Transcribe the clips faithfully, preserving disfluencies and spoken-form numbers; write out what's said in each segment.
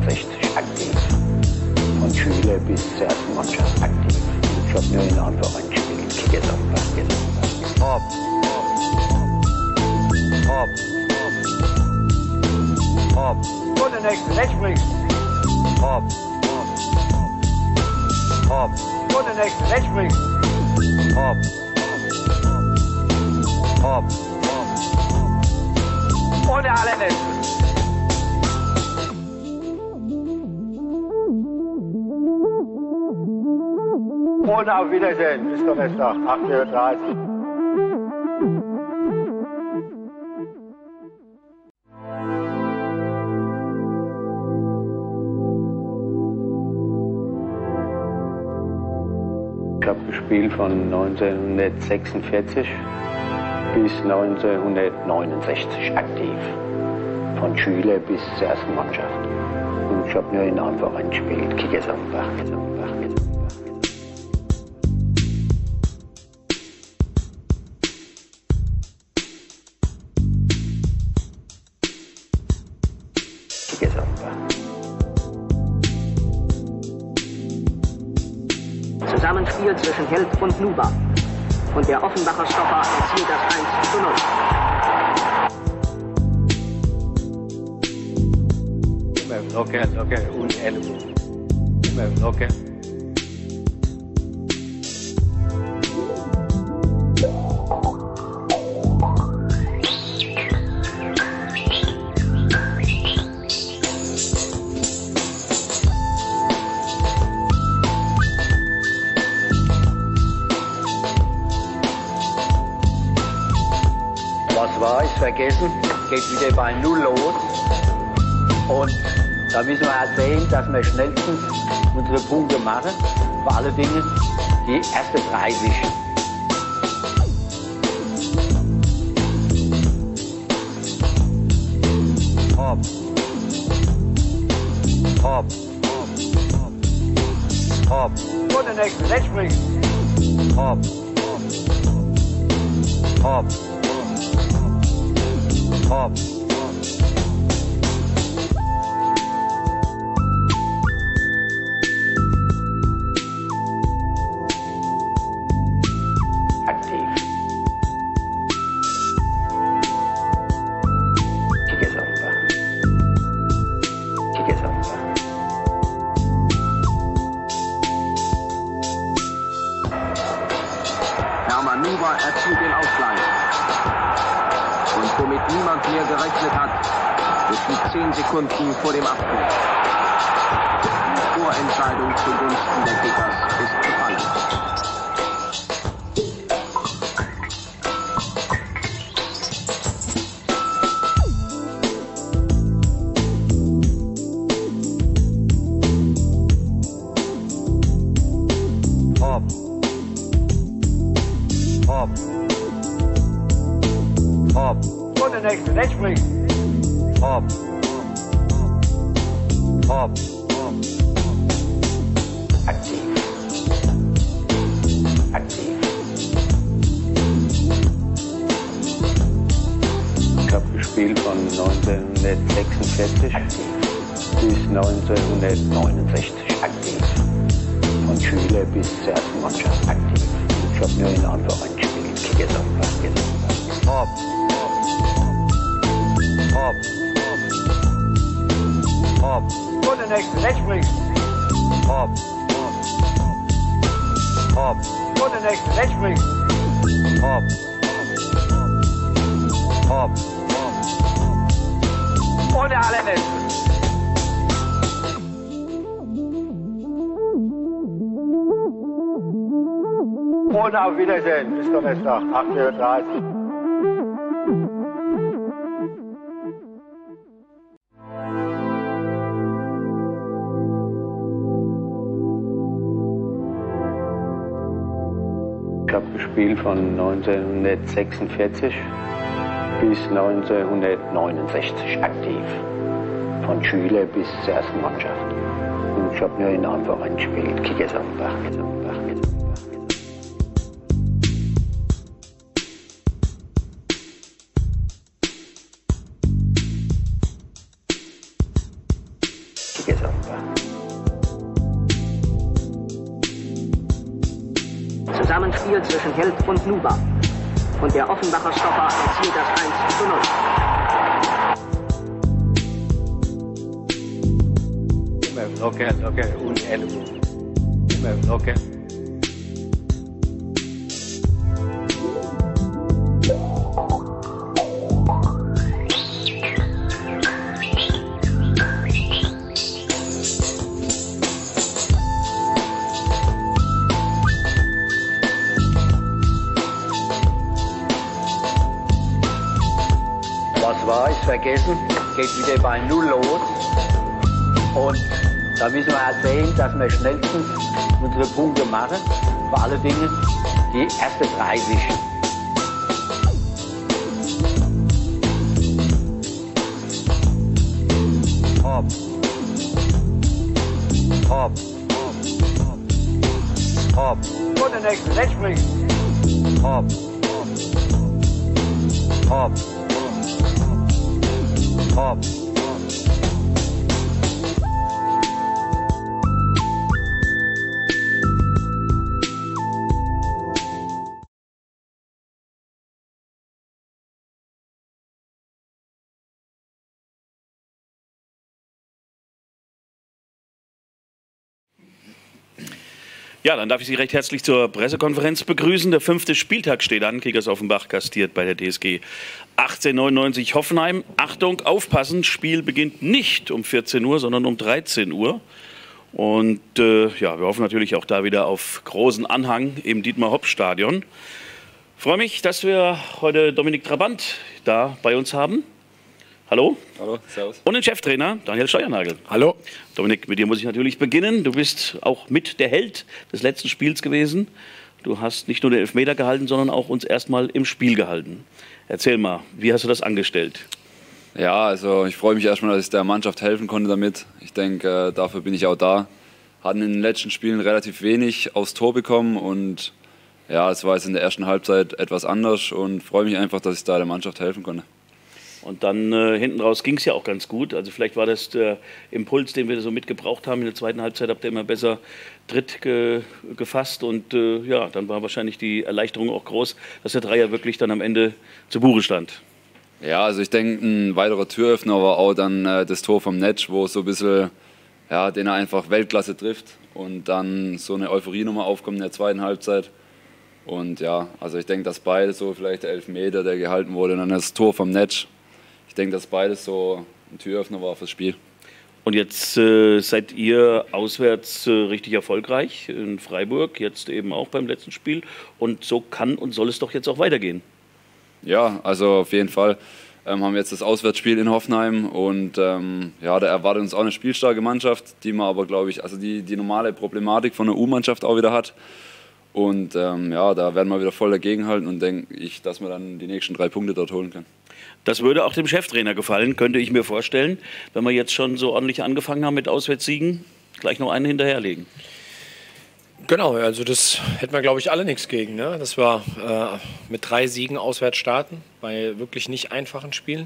neunzehnhundertneunundsechzig aktiv. Von Schüler bis zur ersten Mannschaft aktiv. Ich habe nur in einem Verein gespielt, Kickersamba. Hopp, hopp, hopp. So, der nächste, rechts springen. Hopp, hopp. So, der nächste, rechts springen. Hopp, hopp, hopp. Und der allerletzte. Und auf Wiedersehen, bis Donnerstag, acht Uhr dreißig. Ich habe gespielt von neunzehnhundertsechsundvierzig bis neunzehnhundertneunundsechzig aktiv. Von Schüler bis zur ersten Mannschaft. Und ich habe nur in einem Verein gespielt, Kickersamba. Zusammenspiel zwischen Held und Nuba. Und der Offenbacher Stopper erzielt das eins zu null. Locker, locker, ohne Ellbogen. Immer locker. Was war, ist vergessen, geht wieder bei Null los. Und da müssen wir halt sehen, dass wir schnellstens unsere Punkte machen. Vor allen Dingen die ersten drei wischen. Hopp. Hopp. Hopp. Und der nächste, rechts springen. Hopp. Hopp. Hopp. Hermann Nuba erzielt den Ausgleich. Und womit niemand mehr gerechnet hat, geschieht zehn Sekunden vor dem Abpfiff. Die Vorentscheidung zugunsten der Kickers ist gefallen. Hopp. Hopp. Hopp. Und der nächste, rechts springen. Hopp. Hopp. Aktiv. Aktiv. Ich habe gespielt von neunzehnhundertsechsundvierzig aktiv bis neunzehnhundertneunundsechzig aktiv. Von Schüler bis zur ersten Mannschaft aktiv. Ich habe nur in einem Verein gespielt, Kickersamba. Hopp. Hopp. Hopp. Und der nächste, rechts springen. Hopp. Hopp. Und der nächste, rechts springen. Hopp. Hopp. Und der allerletzte. Und auf Wiedersehen, bis Donnerstag, acht Uhr dreißig. Ich habe gespielt von neunzehnhundertsechsundvierzig bis neunzehnhundertneunundsechzig aktiv. Von Schüler bis zur ersten Mannschaft. Und ich habe nur in einem Verein gespielt, Kickersamba. Wichtiges offenbar. Zusammenspiel zwischen Held und Nuba. Und der Offenbacher Stopper erzielt das eins zu null. Locker, locker und Ellbogen. Immer locker. Was war, ist vergessen. Geht wieder bei Null los. Und da müssen wir halt sehen, dass wir schnellstens unsere Punkte machen. Vor allen Dingen die ersten drei wischen. Hopp. Hopp. Hopp. Und der nächste, jetzt springen. Hopp. Hopp. Hopp. Ja, dann darf ich Sie recht herzlich zur Pressekonferenz begrüßen. Der fünfte Spieltag steht an. Kickers Offenbach gastiert bei der T S G achtzehnhundertneunundneunzig Hoffenheim. Achtung, aufpassen, Spiel beginnt nicht um vierzehn Uhr, sondern um dreizehn Uhr. Und äh, ja, wir hoffen natürlich auch da wieder auf großen Anhang im Dietmar-Hopp-Stadion. Ich freue mich, dass wir heute Dominik Trabant da bei uns haben. Hallo. Hallo, servus. Und den Cheftrainer Daniel Steuernagel. Hallo. Dominik, mit dir muss ich natürlich beginnen. Du bist auch mit der Held des letzten Spiels gewesen. Du hast nicht nur den Elfmeter gehalten, sondern auch uns erstmal im Spiel gehalten. Erzähl mal, wie hast du das angestellt? Ja, also ich freue mich erstmal, dass ich der Mannschaft helfen konnte damit. Ich denke, äh, dafür bin ich auch da. Hatten in den letzten Spielen relativ wenig aufs Tor bekommen und ja, es war jetzt in der ersten Halbzeit etwas anders und freue mich einfach, dass ich da der Mannschaft helfen konnte. Und dann äh, hinten raus ging es ja auch ganz gut. Also vielleicht war das der Impuls, den wir so mitgebraucht haben. In der zweiten Halbzeit habt ihr immer besser Tritt ge gefasst. Und äh, ja, dann war wahrscheinlich die Erleichterung auch groß, dass der Dreier wirklich dann am Ende zu Buche stand. Ja, also ich denke, ein weiterer Türöffner war auch dann äh, das Tor vom Netsch, wo so ein bisschen, ja, den er einfach Weltklasse trifft. Und dann so eine Euphorie nochmal aufkommt in der zweiten Halbzeit. Und ja, also ich denke, dass beide so vielleicht der Elfmeter, der gehalten wurde, und dann das Tor vom Netsch. Ich denke, dass beides so ein Türöffner war fürs Spiel. Und jetzt äh, seid ihr auswärts äh, richtig erfolgreich in Freiburg, jetzt eben auch beim letzten Spiel. Und so kann und soll es doch jetzt auch weitergehen. Ja, also auf jeden Fall ähm, haben wir jetzt das Auswärtsspiel in Hoffenheim. Und ähm, ja, da erwartet uns auch eine spielstarke Mannschaft, die man aber, glaube ich, also die, die normale Problematik von der U-Mannschaft auch wieder hat. Und ähm, ja, da werden wir wieder voll dagegenhalten und denke ich, dass wir dann die nächsten drei Punkte dort holen können. Das würde auch dem Cheftrainer gefallen, könnte ich mir vorstellen, wenn wir jetzt schon so ordentlich angefangen haben mit Auswärtssiegen, gleich noch einen hinterherlegen. Genau, also das hätten wir, glaube ich, alle nichts gegen, ne? Dass wir äh, mit drei Siegen auswärts starten, bei wirklich nicht einfachen Spielen.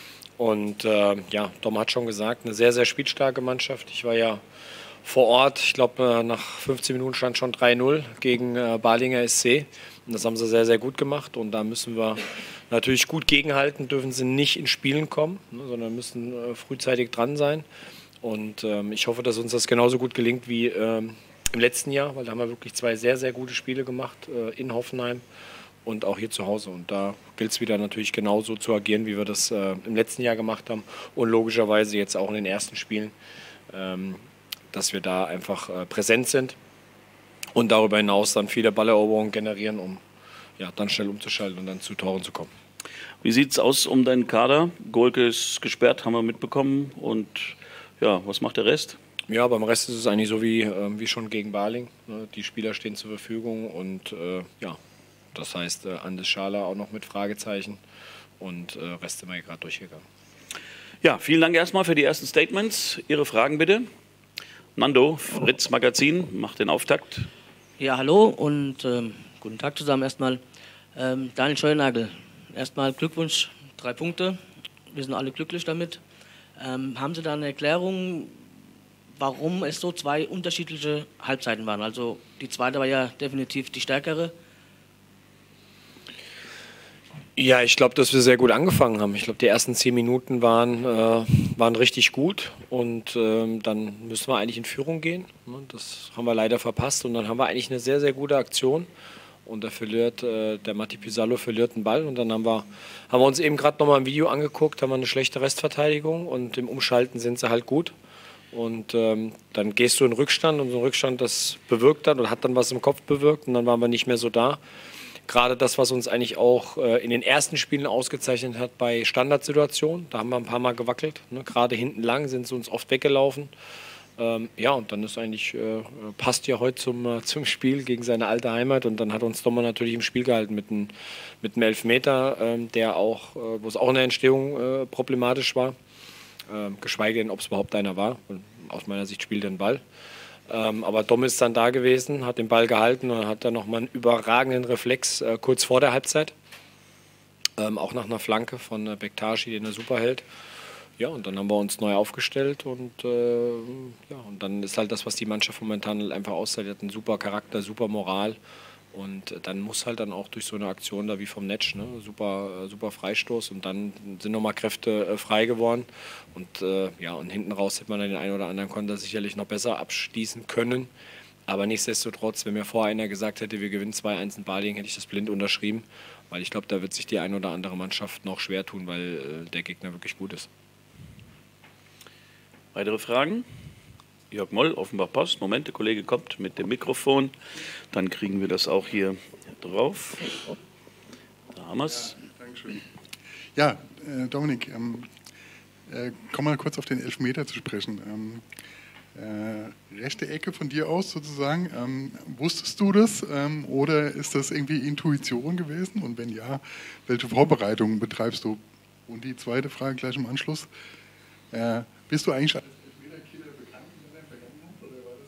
Und äh, ja, Dom hat schon gesagt, eine sehr, sehr spielstarke Mannschaft. Ich war ja vor Ort, ich glaube, nach fünfzehn Minuten stand schon drei null gegen äh, Balinger S C. Und das haben sie sehr, sehr gut gemacht. Und da müssen wir natürlich gut gegenhalten, dürfen sie nicht in Spielen kommen, ne, sondern müssen äh, frühzeitig dran sein. Und ähm, ich hoffe, dass uns das genauso gut gelingt wie ähm, im letzten Jahr, weil da haben wir wirklich zwei sehr, sehr gute Spiele gemacht äh, in Hoffenheim und auch hier zu Hause. Und da gilt es wieder natürlich genauso zu agieren, wie wir das äh, im letzten Jahr gemacht haben und logischerweise jetzt auch in den ersten Spielen, ähm, dass wir da einfach äh, präsent sind und darüber hinaus dann viele Balleroberungen generieren, um ja, dann schnell umzuschalten und dann zu Toren zu kommen. Wie sieht es aus um deinen Kader? Golke ist gesperrt, haben wir mitbekommen. Und ja, was macht der Rest? Ja, beim Rest ist es eigentlich so wie, äh, wie schon gegen Baling. Ne? Die Spieler stehen zur Verfügung und äh, ja, das heißt äh, Andes Schala auch noch mit Fragezeichen und äh, Rest sind wir gerade durchgegangen. Ja, vielen Dank erstmal für die ersten Statements. Ihre Fragen bitte. Nando, Fritz Magazin, macht den Auftakt. Ja, hallo und ähm, guten Tag zusammen erstmal. Ähm, Daniel Steuernagel, erstmal Glückwunsch, drei Punkte. Wir sind alle glücklich damit. Ähm, haben Sie da eine Erklärung, warum es so zwei unterschiedliche Halbzeiten waren. Also die zweite war ja definitiv die stärkere. Ja, ich glaube, dass wir sehr gut angefangen haben. Ich glaube, die ersten zehn Minuten waren, äh, waren richtig gut und ähm, dann müssen wir eigentlich in Führung gehen. Das haben wir leider verpasst und dann haben wir eigentlich eine sehr, sehr gute Aktion und da verliert, äh, der Matti Pisallo verliert den Ball und dann haben wir, haben wir uns eben gerade nochmal ein Video angeguckt, haben wir eine schlechte Restverteidigung und im Umschalten sind sie halt gut. Und ähm, dann gehst du in Rückstand und so ein Rückstand, das bewirkt dann oder hat dann was im Kopf bewirkt und dann waren wir nicht mehr so da. Gerade das, was uns eigentlich auch äh, in den ersten Spielen ausgezeichnet hat bei Standardsituationen. Da haben wir ein paar Mal gewackelt. Ne? Gerade hinten lang sind sie uns oft weggelaufen. Ähm, ja, und dann ist eigentlich, äh, passt ja heute zum, äh, zum Spiel gegen seine alte Heimat. Und dann hat uns Dommer natürlich im Spiel gehalten mit einem mit einem Elfmeter, ähm, der auch, äh, wo es auch in der Entstehung äh, problematisch war. Ähm, geschweige denn, ob es überhaupt einer war. Und aus meiner Sicht spielt er den Ball. Ähm, aber Dom ist dann da gewesen, hat den Ball gehalten und hat dann nochmal einen überragenden Reflex äh, kurz vor der Halbzeit. Ähm, auch nach einer Flanke von äh, Bektashi, den er super hält. Ja, und dann haben wir uns neu aufgestellt und, äh, ja, und dann ist halt das, was die Mannschaft momentan halt einfach auszahlt. Die hat einen super Charakter, super Moral. Und äh, dann muss halt dann auch durch so eine Aktion da wie vom Netsch, ne, super, äh, super Freistoß und dann sind nochmal Kräfte äh, frei geworden. Und äh, ja, und hinten raus hätte man dann den einen oder anderen Konter sicherlich noch besser abschließen können. Aber nichtsdestotrotz, wenn mir vorher einer gesagt hätte, wir gewinnen zwei eins in Balingen, hätte ich das blind unterschrieben. Weil ich glaube, da wird sich die eine oder andere Mannschaft noch schwer tun, weil äh, der Gegner wirklich gut ist. Weitere Fragen? Jörg Moll, Offenbach Post. Moment, der Kollege kommt mit dem Mikrofon. Dann kriegen wir das auch hier drauf. Da haben wir es. Ja, Dankeschön. Ja, äh, Dominik, ähm, äh, komm mal kurz auf den Elfmeter zu sprechen. Ähm, äh, rechte Ecke von dir aus sozusagen. Ähm, wusstest du das ähm, oder ist das irgendwie Intuition gewesen? Und wenn ja, welche Vorbereitungen betreibst du? Und die zweite Frage gleich im Anschluss. Äh, bist du eigentlich als Elfmeterkiller bekannt in deiner Vergangenheit oder war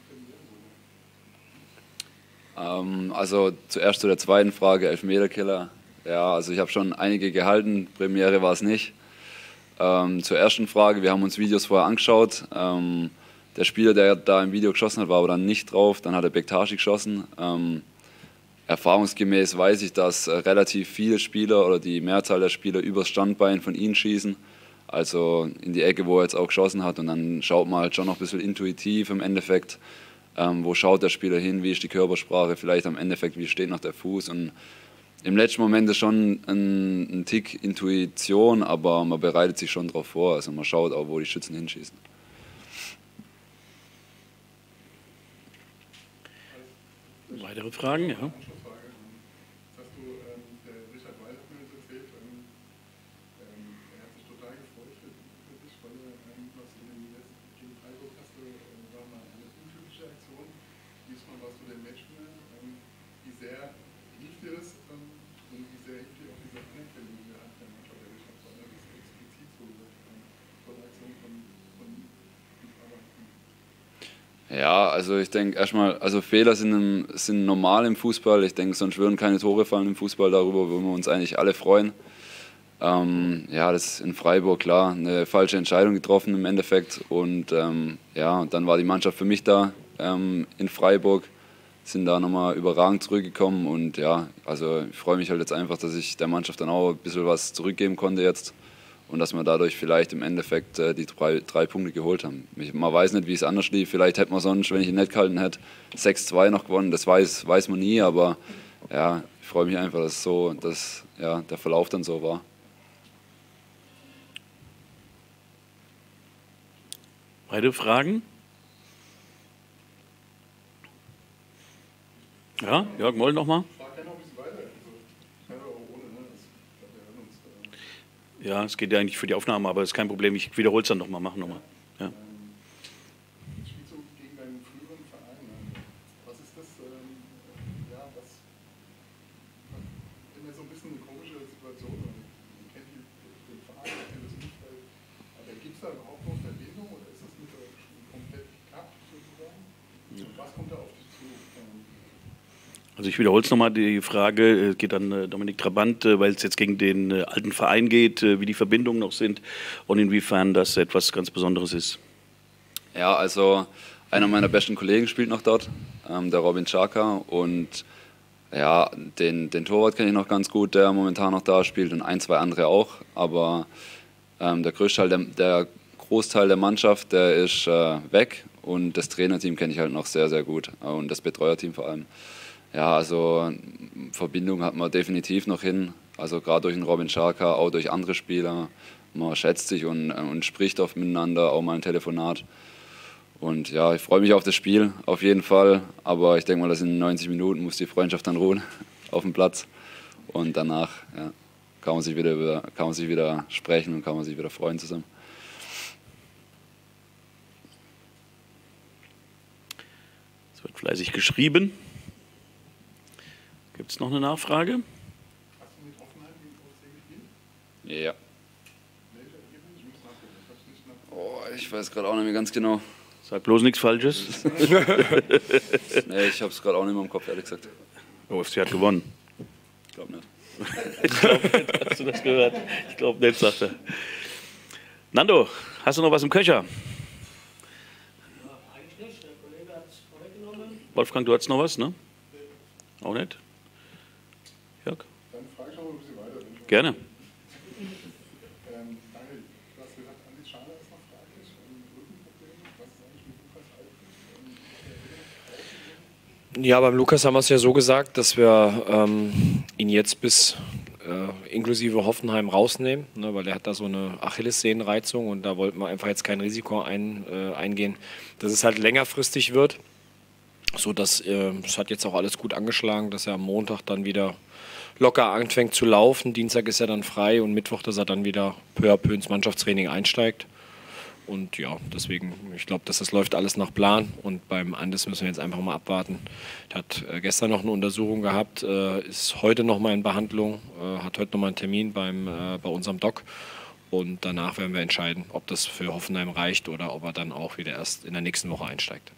das äh, Ähm, also zuerst zu der zweiten Frage, Elfmeterkiller. Ja, also ich habe schon einige gehalten, Premiere war es nicht. Ähm, zur ersten Frage, wir haben uns Videos vorher angeschaut. Ähm, der Spieler, der da im Video geschossen hat, war aber dann nicht drauf. Dann hat der Bektashi geschossen. Ähm, erfahrungsgemäß weiß ich, dass äh, relativ viele Spieler oder die Mehrzahl der Spieler übers Standbein von ihnen schießen. Also in die Ecke, wo er jetzt auch geschossen hat. Und dann schaut man halt schon noch ein bisschen intuitiv im Endeffekt. Ähm, wo schaut der Spieler hin, wie ist die Körpersprache, vielleicht am Endeffekt, wie steht noch der Fuß. Und im letzten Moment ist schon ein, ein Tick Intuition, aber man bereitet sich schon darauf vor. Also man schaut auch, wo die Schützen hinschießen. Weitere Fragen? Ja. Ja, also ich denke erstmal, also Fehler sind, im, sind normal im Fußball. Ich denke, sonst würden keine Tore fallen im Fußball, darüber würden wir uns eigentlich alle freuen. Ähm, ja, das ist in Freiburg klar, eine falsche Entscheidung getroffen im Endeffekt. Und ähm, ja, dann war die Mannschaft für mich da ähm, in Freiburg, sind da nochmal überragend zurückgekommen. Und ja, also ich freue mich halt jetzt einfach, dass ich der Mannschaft dann auch ein bisschen was zurückgeben konnte jetzt. Und dass wir dadurch vielleicht im Endeffekt äh, die drei, drei Punkte geholt haben. Ich, man weiß nicht, wie es anders lief. Vielleicht hätte man sonst, wenn ich ihn nicht gehalten hätte, sechs zwei noch gewonnen. Das weiß, weiß man nie, aber ja, ich freue mich einfach, dass, so, dass ja, der Verlauf dann so war. Weitere Fragen? Ja, Jörg Moll nochmal. Ja, es geht ja eigentlich für die Aufnahme, aber es ist kein Problem. Ich wiederhole es dann nochmal. Machen nochmal. Ja. Spielst du gegen deinen früheren Verein? Was ist das? Ähm, ja, was immer so ein bisschen eine komische Situation. Man kennt den Verein, man kennt das Umfeld. Aber gibt es da überhaupt noch Verbindung oder ist das mit komplett gekappt sozusagen? Und was kommt da auf dich zu? Also ich wiederhole es nochmal, die Frage geht an Dominik Trabant, weil es jetzt gegen den alten Verein geht, wie die Verbindungen noch sind und inwiefern das etwas ganz Besonderes ist. Ja, also einer meiner besten Kollegen spielt noch dort, ähm, der Robin Xhaka. Und ja, den, den Torwart kenne ich noch ganz gut, der momentan noch da spielt, und ein, zwei andere auch. Aber ähm, der Großteil der, der Großteil der Mannschaft, der ist äh, weg. Und das Trainerteam kenne ich halt noch sehr, sehr gut. Und das Betreuerteam vor allem. Ja, also Verbindung hat man definitiv noch hin. Also gerade durch den Robin Xhaka, auch durch andere Spieler. Man schätzt sich und, und spricht oft miteinander, auch mal ein Telefonat. Und ja, ich freue mich auf das Spiel, auf jeden Fall. Aber ich denke mal, dass in neunzig Minuten muss die Freundschaft dann ruhen auf dem Platz. Und danach ja, kann man sich wieder, über, kann man sich wieder sprechen und kann man sich wieder freuen zusammen. Es wird fleißig geschrieben. Gibt es noch eine Nachfrage? Hast du mit Hoffenheim gegen O S C gespielt? Ja. Welche Ergebnisse? Ich muss nachgucken. Ich hab's nicht nach- Oh, ich weiß gerade auch nicht mehr ganz genau. Sag bloß nichts Falsches. Nee, ich habe es gerade auch nicht mehr im Kopf, ehrlich gesagt. O F C hat gewonnen. Ich glaube nicht. Ich glaube nicht, hast du das gehört? Ich glaube nicht, sagt er. Nando, hast du noch was im Köcher? Eigentlich nicht, der Kollege hat es vorweggenommen. Wolfgang, du hattest noch was, ne? Auch nicht? Jörg? Dann frage ich noch mal ein bisschen weiter. wenn ich- Gerne. Ähm, Daniel, du hast gesagt, Andi Schana ist noch fraglich. Ähm, Rückenprobleme. Was ist eigentlich mit Lukas Alten? Ähm, Ja, beim Lukas haben wir es ja so gesagt, dass wir ähm, ihn jetzt bis äh, inklusive Hoffenheim rausnehmen, ne, weil er hat da so eine Achillessehnenreizung und da wollten wir einfach jetzt kein Risiko ein, äh, eingehen, dass es halt längerfristig wird, so dass äh, es hat jetzt auch alles gut angeschlagen, dass er am Montag dann wieder locker anfängt zu laufen, Dienstag ist er dann frei und Mittwoch, dass er dann wieder peu à peu ins Mannschaftstraining einsteigt. Und ja, deswegen, ich glaube, dass das läuft alles nach Plan. Und beim Andes müssen wir jetzt einfach mal abwarten. Er hat äh, gestern noch eine Untersuchung gehabt, äh, ist heute noch mal in Behandlung, äh, hat heute noch mal einen Termin beim, äh, bei unserem Doc. Und danach werden wir entscheiden, ob das für Hoffenheim reicht oder ob er dann auch wieder erst in der nächsten Woche einsteigt.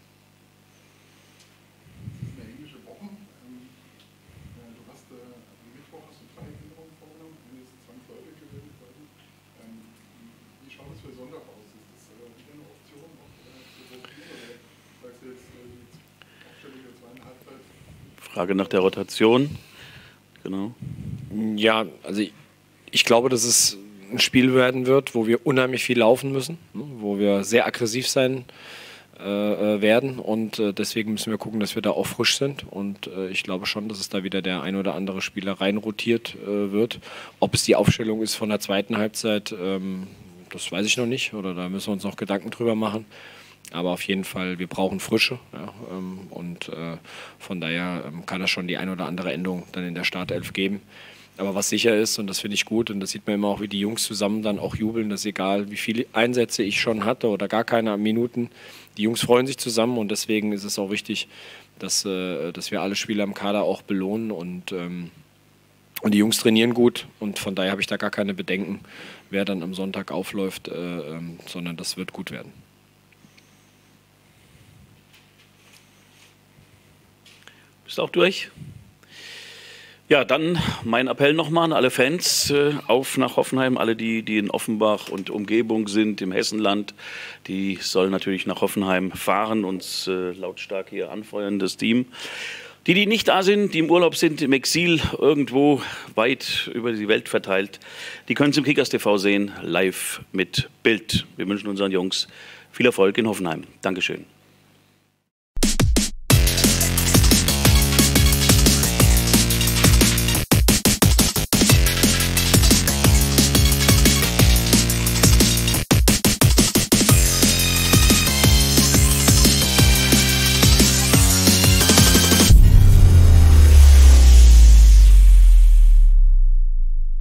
eine englische Woche. Ähm, äh, du hast äh, am Mittwoch hast du drei Änderungen vorgenommen. Eine ist zwangsläufig gewählt worden. Ähm, wie schaut es für Sonntag aus? Ist das äh, wieder eine Option? Auch, äh, zu rotieren? Oder sagst du jetzt, äh, die Aufstellung der zweiten Halbzeit? Frage nach der Rotation. Genau. Ja, also ich, ich glaube, dass es ein Spiel werden wird, wo wir unheimlich viel laufen müssen, ne, wo wir sehr aggressiv sein äh, werden und äh, deswegen müssen wir gucken, dass wir da auch frisch sind und äh, ich glaube schon, dass es da wieder der ein oder andere Spieler reinrotiert äh, wird. Ob es die Aufstellung ist von der zweiten Halbzeit, ähm, das weiß ich noch nicht oder da müssen wir uns noch Gedanken drüber machen. Aber auf jeden Fall, wir brauchen Frische ja, ähm, und äh, von daher ähm, kann es schon die ein oder andere Änderung dann in der Startelf geben. Aber was sicher ist, und das finde ich gut, und das sieht man immer auch, wie die Jungs zusammen dann auch jubeln, dass egal wie viele Einsätze ich schon hatte oder gar keine Minuten, die Jungs freuen sich zusammen und deswegen ist es auch wichtig, dass, äh, dass wir alle Spieler im Kader auch belohnen und, ähm, und die Jungs trainieren gut und von daher habe ich da gar keine Bedenken, wer dann am Sonntag aufläuft, äh, ähm, sondern das wird gut werden. Bist du auch durch? Ja, dann mein Appell nochmal an alle Fans, äh, auf nach Hoffenheim. Alle, die, die in Offenbach und Umgebung sind, im Hessenland, die sollen natürlich nach Hoffenheim fahren, uns äh, lautstark hier anfeuern, das Team. Die, die nicht da sind, die im Urlaub sind, im Exil, irgendwo weit über die Welt verteilt, die können es im Kickers T V sehen, live mit Bild. Wir wünschen unseren Jungs viel Erfolg in Hoffenheim. Dankeschön.